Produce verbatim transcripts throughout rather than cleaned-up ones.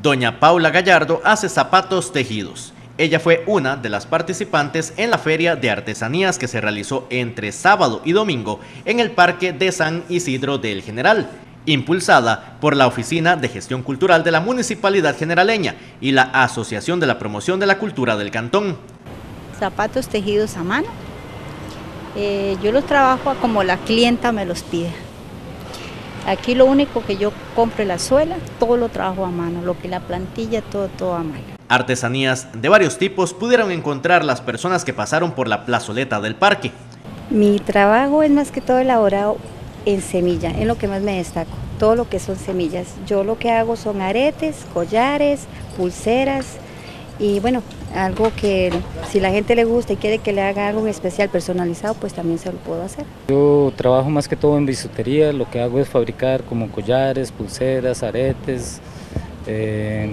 Doña Paula Gallardo hace zapatos tejidos. Ella fue una de las participantes en la Feria de Artesanías que se realizó entre sábado y domingo en el Parque de San Isidro del General, impulsada por la Oficina de Gestión Cultural de la Municipalidad Generaleña y la Asociación de la Promoción de la Cultura del Cantón. Zapatos tejidos a mano. Eh, yo los trabajo como la clienta me los pide. Aquí lo único que yo compro es la suela, todo lo trabajo a mano, lo que la plantilla, todo, todo a mano. Artesanías de varios tipos pudieron encontrar las personas que pasaron por la plazoleta del parque. Mi trabajo es más que todo elaborado en semilla, en lo que más me destaco, todo lo que son semillas. Yo lo que hago son aretes, collares, pulseras y bueno, algo que si la gente le gusta y quiere que le haga algo en especial personalizado, pues también se lo puedo hacer. Yo trabajo más que todo en bisutería, lo que hago es fabricar como collares, pulseras, aretes, eh,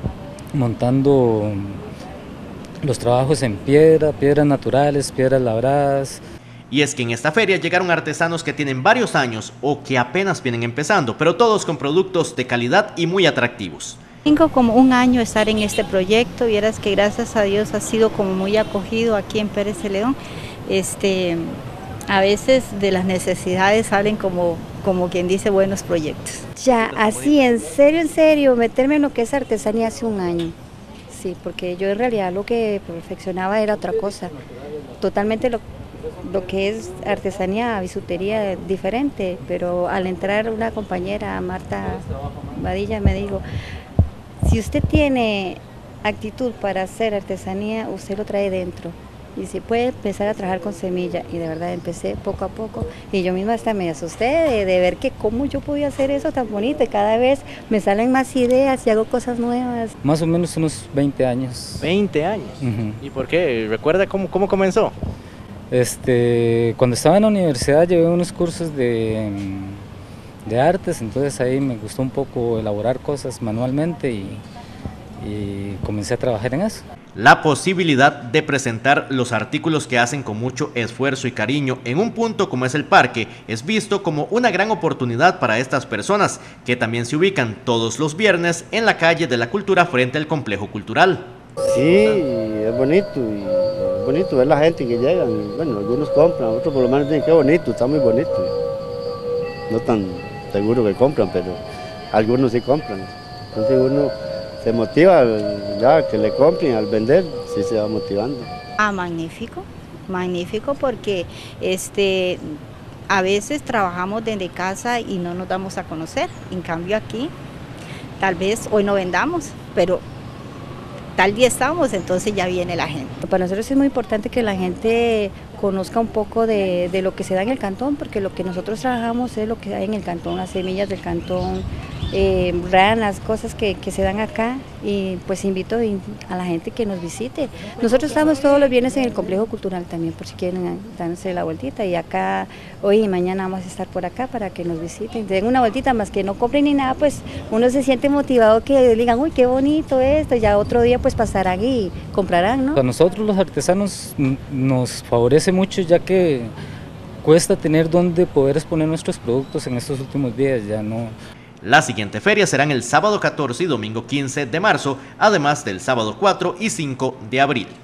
montando los trabajos en piedra, piedras naturales, piedras labradas. Y es que en esta feria llegaron artesanos que tienen varios años o que apenas vienen empezando, pero todos con productos de calidad y muy atractivos. Tengo como un año estar en este proyecto y eras que gracias a Dios ha sido como muy acogido aquí en Pérez de León. Este, a veces de las necesidades salen como, como quien dice buenos proyectos. Ya, así en serio, en serio, meterme en lo que es artesanía hace un año. Sí, porque yo en realidad lo que perfeccionaba era otra cosa. Totalmente lo, lo que es artesanía, bisutería, diferente. Pero al entrar una compañera, Marta Badilla, me dijo, si usted tiene actitud para hacer artesanía, usted lo trae dentro y se puede empezar a trabajar con semilla. Y de verdad empecé poco a poco y yo misma hasta me asusté de, de ver que cómo yo podía hacer eso tan bonito y cada vez me salen más ideas y hago cosas nuevas. Más o menos unos veinte años. ¿veinte años? Uh-huh. ¿Y por qué? ¿Recuerda cómo, cómo comenzó? Este, cuando estaba en la universidad llevé unos cursos de... de artes, entonces ahí me gustó un poco elaborar cosas manualmente y, y comencé a trabajar en eso. La posibilidad de presentar los artículos que hacen con mucho esfuerzo y cariño en un punto como es el parque es visto como una gran oportunidad para estas personas que también se ubican todos los viernes en la calle de la Cultura frente al complejo cultural. Sí, es bonito y es bonito ver la gente que llega, bueno, algunos compran, otros por lo menos dicen qué bonito, está muy bonito. No tan seguro que compran, pero algunos sí compran. Entonces uno se motiva ya que le compren al vender, sí se va motivando. Ah, magnífico, magnífico porque este, a veces trabajamos desde casa y no nos damos a conocer. En cambio aquí, tal vez hoy no vendamos, pero tal día estamos, entonces ya viene la gente. Para nosotros es muy importante que la gente conozca un poco de, de lo que se da en el cantón, porque lo que nosotros trabajamos es lo que hay en el cantón, las semillas del cantón, eh, ranas, cosas que, que se dan acá, y pues invito a la gente que nos visite. Nosotros estamos todos los viernes en el complejo cultural también, por si quieren darse la vueltita, y acá hoy y mañana vamos a estar por acá para que nos visiten. Den una vueltita, más que no compren ni nada, pues uno se siente motivado que digan, uy, qué bonito esto, ya otro día pues pasarán y comprarán, ¿no? A nosotros los artesanos nos favorece mucho, ya que cuesta tener donde poder exponer nuestros productos en estos últimos días, ya no. La siguiente feria serán el sábado catorce y domingo quince de marzo, además del sábado cuatro y cinco de abril.